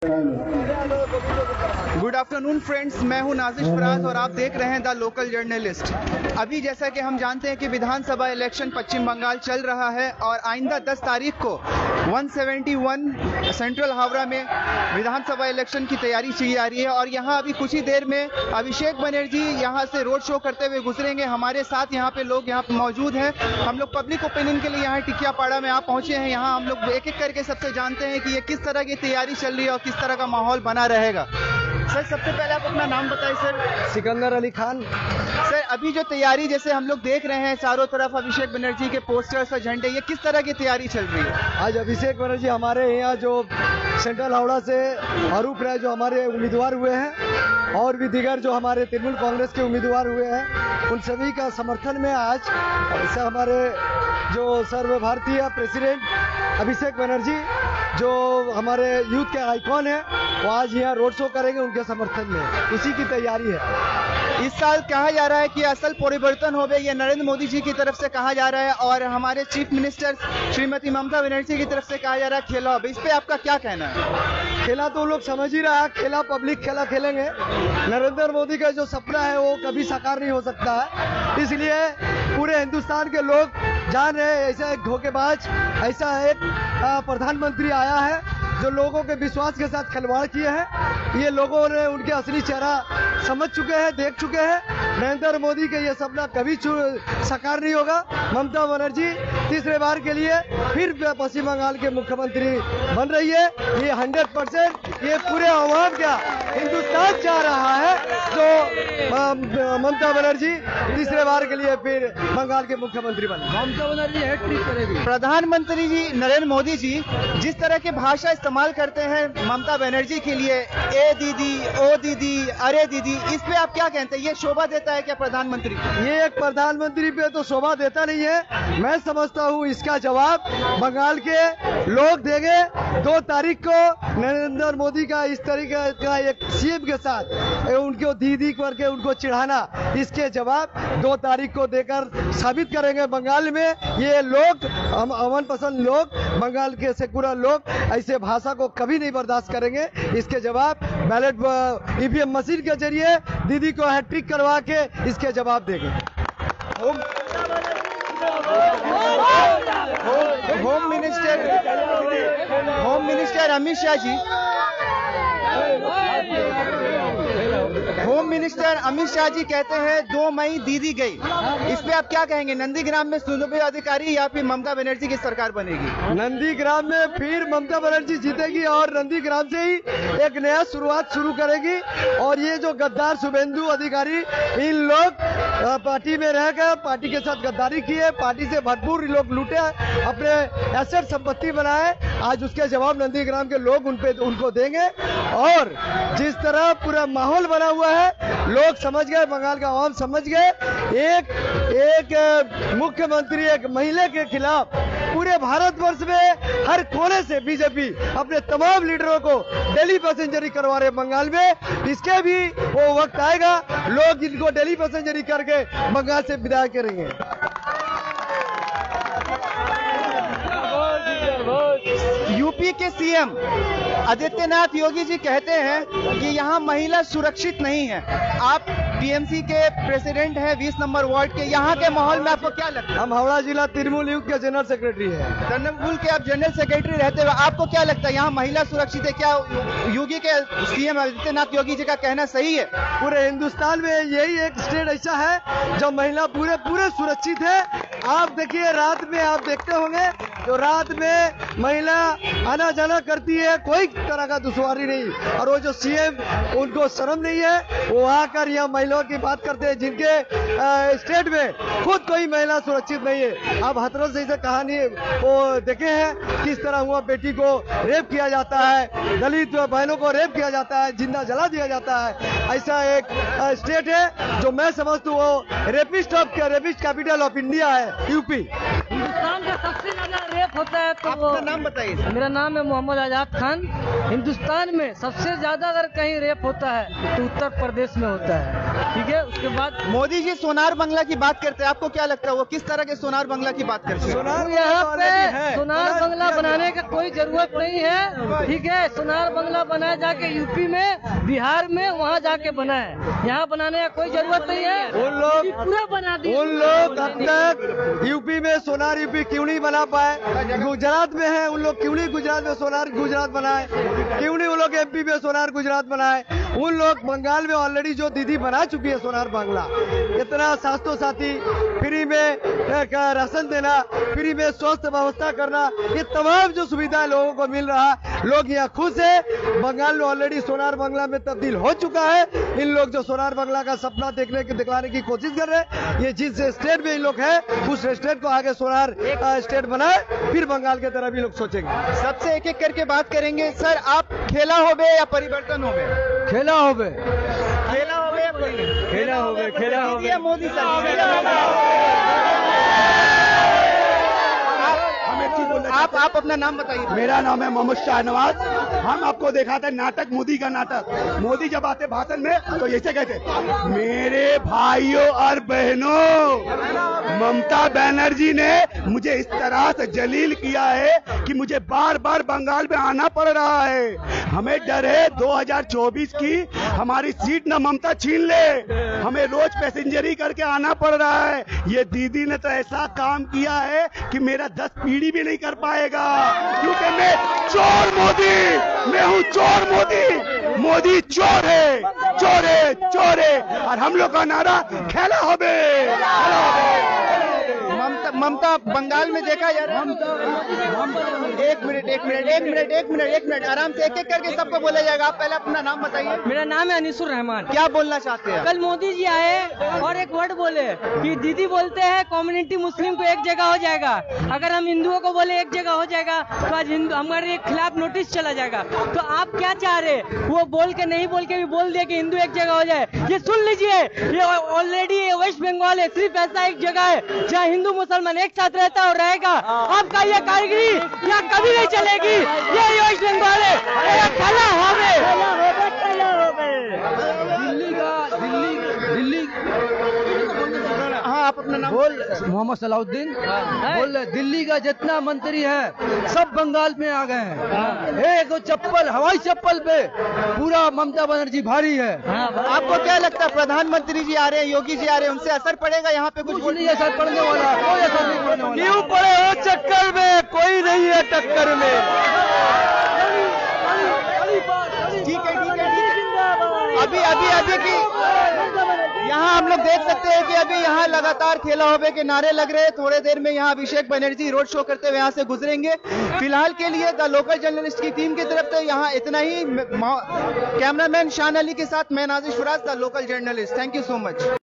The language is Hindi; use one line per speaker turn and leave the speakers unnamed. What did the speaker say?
गुड आफ्टरनून फ्रेंड्स, मैं हूं नाजिश फराज और आप देख रहे हैं द लोकल जर्नलिस्ट। अभी जैसा कि हम जानते हैं कि विधानसभा इलेक्शन पश्चिम बंगाल चल रहा है और आइंदा 10 तारीख को 171 सेंट्रल हावड़ा में विधानसभा इलेक्शन की तैयारी की जा रही है और यहां अभी कुछ ही देर में अभिषेक बनर्जी यहां से रोड शो करते हुए गुजरेंगे। हमारे साथ यहां पे लोग यहाँ पे मौजूद हैं। हम लोग पब्लिक ओपिनियन के लिए यहाँ टिकियापाड़ा में आप पहुंचे हैं। यहाँ हम लोग एक एक करके सबसे जानते हैं कि ये किस तरह की तैयारी चल रही है और किस तरह का माहौल बना रहेगा। सर, सबसे पहले आप अपना नाम बताइए। सर,
सिकंदर अली खान।
सर, अभी जो तैयारी जैसे हम लोग देख रहे हैं चारों तरफ अभिषेक बनर्जी के पोस्टर्स और झंडे, ये किस तरह की तैयारी चल रही है?
आज अभिषेक बनर्जी हमारे यहाँ जो सेंट्रल हावड़ा से फारूक राय जो हमारे उम्मीदवार हुए हैं और भी दीगर जो हमारे तृणमूल कांग्रेस के उम्मीदवार हुए हैं, उन सभी का समर्थन में आज हमारे जो सर्वभारतीय प्रेसिडेंट अभिषेक बनर्जी जो हमारे यूथ के आइकॉन है, वो आज यहाँ रोड शो करेंगे उनके समर्थन में। उसी की तैयारी है।
इस साल कहा जा रहा है कि असल परिवर्तन हो गया, ये नरेंद्र मोदी जी की तरफ से कहा जा रहा है और हमारे चीफ मिनिस्टर श्रीमती ममता बनर्जी की तरफ से कहा जा रहा है खेला। इस पे आपका क्या कहना है?
खेला तो लोग समझ ही रहा है, खेला पब्लिक खेला खेलेंगे। नरेंद्र मोदी का जो सपना है वो कभी साकार नहीं हो सकता है, इसलिए पूरे हिंदुस्तान के लोग जान रहे हैं ऐसा एक धोखेबाज, ऐसा एक प्रधानमंत्री आया है जो लोगों के विश्वास के साथ खिलवाड़ किए हैं। ये लोगों ने उनके असली चेहरा समझ चुके हैं, देख चुके हैं। नरेंद्र मोदी का ये सपना कभी साकार नहीं होगा। ममता बनर्जी तीसरे बार के लिए फिर पश्चिम बंगाल के मुख्यमंत्री बन रही है। ये 100% ये पूरे आवाम का हिंदुस्तान चाह रहा है जो ममता बनर्जी तीसरे बार के लिए फिर बंगाल के मुख्यमंत्री बने। ममता बनर्जी हैट्रिक करेगी।
प्रधानमंत्री जी नरेंद्र मोदी जी जिस तरह के भाषा इस्तेमाल करते हैं ममता बनर्जी के लिए, ए दीदी, ओ दीदी, अरे दीदी, इस पे आप क्या कहते हैं? ये शोभा देता है क्या प्रधानमंत्री?
ये एक प्रधानमंत्री पे तो शोभा देता नहीं है। मैं समझता हूँ इसका जवाब बंगाल के लोग देंगे। 2 तारीख को नरेंद्र मोदी का इस तरीके का एक सीएम के साथ उनको दीदी करके उनको चिढ़ाना, इसके जवाब 2 तारीख को देकर साबित करेंगे। बंगाल में ये लोग, हम अमन पसंद लोग, बंगाल के सेकुलर लोग ऐसे भाषा को कभी नहीं बर्दाश्त करेंगे। इसके जवाब बैलेट ईवीएम मशीन के जरिए दीदी को हैट्रिक करवा के इसके जवाब देंगे।
Home minister Amit Shah ji, home minister Amit Shah ji कहते हैं 2 मई दीदी गई। इस पे आप क्या कहेंगे? नंदीग्राम में सुप्रीयो अधिकारी या फिर ममता बनर्जी की सरकार बनेगी?
नंदीग्राम में फिर ममता बनर्जी जीतेगी और नंदीग्राम से ही एक नया शुरुआत शुरू करेगी। और ये जो गद्दार शुभेंदु अधिकारी, इन लोग पार्टी में रहकर पार्टी के साथ गद्दारी किए, पार्टी से भरपूर लोग लूटे, अपने एसेट संपत्ति बनाए। आज उसके जवाब नंदीग्राम के लोग उनको देंगे। और जिस तरह पूरा माहौल बना हुआ है, लोग समझ गए, बंगाल का आवाम समझ गए। एक मुख्यमंत्री एक महिला के खिलाफ पूरे भारतवर्ष में हर कोने से बीजेपी अपने तमाम लीडरों को दिल्ली पैसेंजरी करवा रहे बंगाल में। इसके भी वो वक्त आएगा, लोग इनको दिल्ली पैसेंजरी करके बंगाल से विदाई करेंगे।
यूपी के सीएम आदित्यनाथ योगी जी कहते हैं कि यहाँ महिला सुरक्षित नहीं है। आप टीएमसी के प्रेसिडेंट हैं 20 नंबर वार्ड के, यहाँ के माहौल में आपको क्या लगता है?
हम हावड़ा जिला तृणमूल यूथ के जनरल सेक्रेटरी हैं।
तृणमूल के आप जनरल सेक्रेटरी रहते हुए आपको क्या लगता है यहाँ महिला सुरक्षित है? क्या योगी के सीएम आदित्यनाथ योगी जी का कहना सही है?
पूरे हिंदुस्तान में यही एक स्टेट ऐसा है जो महिला पूरे सुरक्षित है। आप देखिए, रात में आप देखते होंगे जो रात में महिला आना जाना करती है, कोई तरह का दुश्वारी नहीं। और वो जो सीएम, उनको शर्म नहीं है, वो आकर यहाँ महिलाओं की बात करते हैं जिनके स्टेट में खुद कोई महिला सुरक्षित नहीं है। आप हाथरस जैसे कहानी वो देखे हैं, किस तरह हुआ बेटी को रेप किया जाता है, दलित बहनों को रेप किया जाता है, जिंदा जला दिया जाता है। ऐसा एक स्टेट है जो मैं समझता हूँ वो रेपिस्ट कैपिटल ऑफ इंडिया है, यूपी।
हिंदुस्तान का सबसे ज्यादा रेप होता है तो
आपका नाम बताइए।
मेरा नाम है मोहम्मद आजाद खान। हिंदुस्तान में सबसे ज्यादा अगर कहीं रेप होता है तो उत्तर प्रदेश में होता है। ठीक है, उसके बाद
मोदी जी सोनार बंगला की बात करते हैं, आपको क्या लगता है वो किस तरह के सोनार बंगला की बात करते हैं?
सोनार
यहाँ पे
है।
सोनार बंगला बनाने का कोई जरूरत नहीं है। ठीक है, सोनार बंगला बनाया जाके यूपी में, बिहार में, वहाँ जाके बना है। यहाँ बनाने का कोई जरूरत नहीं है।
उन लोग
पूरा बना दिया।
उन लोग अब तक यूपी में सोनार यूपी क्यों नहीं बना पाए? गुजरात में है, उन लोग क्यों नहीं गुजरात में सोनार गुजरात बनाए? क्यों नहीं उन लोग एमपी में सोनार गुजरात बनाए? उन लोग बंगाल में ऑलरेडी जो दीदी बना चुकी है सोनार बांग्ला, इतना स्वास्थ्य साथी, फ्री में राशन देना, फ्री में स्वास्थ्य व्यवस्था करना, ये तमाम जो सुविधाएं लोगों को मिल रहा, लोग यहाँ खुश है। बंगाल में ऑलरेडी सोनार बांग्ला में तब्दील हो चुका है। इन लोग जो सोनार बांग्ला का सपना दिखलाने की कोशिश कर रहे हैं, ये जिस स्टेट में इन लोग है उस स्टेट को आगे सोनार स्टेट बनाए, फिर बंगाल की तरह भी लोग सोचेंगे।
सबसे एक एक करके बात करेंगे। सर, आप खेला होबे या परिवर्तन होबे?
खेला होवे,
खेला होबे या परिवर्तन?
खेला होवे, खेला होवे।
या मोदी सर? आप अपना नाम बताइए।
मेरा नाम है मोहम्मद शाहनवाज। हम आपको दिखाते हैं नाटक, मोदी का नाटक। मोदी जब आते भाषण में तो ऐसे कहते, मेरे भाइयों और बहनों, ममता बनर्जी ने मुझे इस तरह से जलील किया है कि मुझे बार बार बंगाल में आना पड़ रहा है। हमें डर है 2024 की, हमारी सीट न ममता छीन ले, हमें रोज पैसेंजरी करके आना पड़ रहा है। ये दीदी ने तो ऐसा काम किया है कि मेरा 10 पीढ़ी भी नहीं कर पाएगा, क्योंकि मैं चोर मोदी, मैं हूँ चोर मोदी। मोदी चोर है, चोर है, चोर है। और हम लोग का नारा खेला होबे।
ममता बंगाल में देखा यार। एक मिनट आराम से एक एक करके सबको बोला जाएगा। आप पहले अपना नाम बताइए।
मेरा नाम है अनिसुर रहमान।
क्या बोलना चाहते हैं?
कल मोदी जी आए और एक वर्ड बोले कि दीदी बोलते हैं कम्युनिटी मुस्लिम को एक जगह हो जाएगा, अगर हम हिंदुओं को बोले एक जगह हो जाएगा तो आज हमारे खिलाफ नोटिस चला जाएगा। तो आप क्या चाह रहे? वो बोल के नहीं बोल के भी बोल दिया कि हिंदू एक जगह हो जाए। ये सुन लीजिए, ये ऑलरेडी वेस्ट बंगाल है, सिर्फ ऐसा एक जगह है जहाँ हिंदू मुसलमान एक साथ रहता और रहेगा। आपका ये कारीगरी यहाँ कभी नहीं चलेगी। ये वेस्ट बंगाल है, ये खेला होवे। दिल्ली
हाँ, आप अपना नाम
बोल। मोहम्मद सलाउद्दीन बोल। दिल्ली का जितना मंत्री है सब बंगाल में आ गए हैं। एक चप्पल, हवाई चप्पल पे पूरा ममता बनर्जी भारी है।
आपको क्या लगता है प्रधानमंत्री जी आ रहे हैं, योगी जी आ रहे हैं, उनसे असर पड़ेगा यहाँ पे? कुछ
नहीं असर पड़ने वाला, कोई असर नहीं पड़ने वाला। क्यों पड़े हो चक्कर में? कोई नहीं है टक्कर में।
ठीक है। अभी की यहाँ हम लोग देख सकते हैं कि अभी यहाँ लगातार खेला होबे के नारे लग रहे हैं। थोड़े देर में यहाँ अभिषेक बनर्जी रोड शो करते हुए यहाँ से गुजरेंगे। फिलहाल के लिए द लोकल जर्नलिस्ट की टीम की तरफ से यहाँ इतना ही। कैमरामैन शान अली के साथ मैं Nazish Faraz, the local journalist. Thank you so much.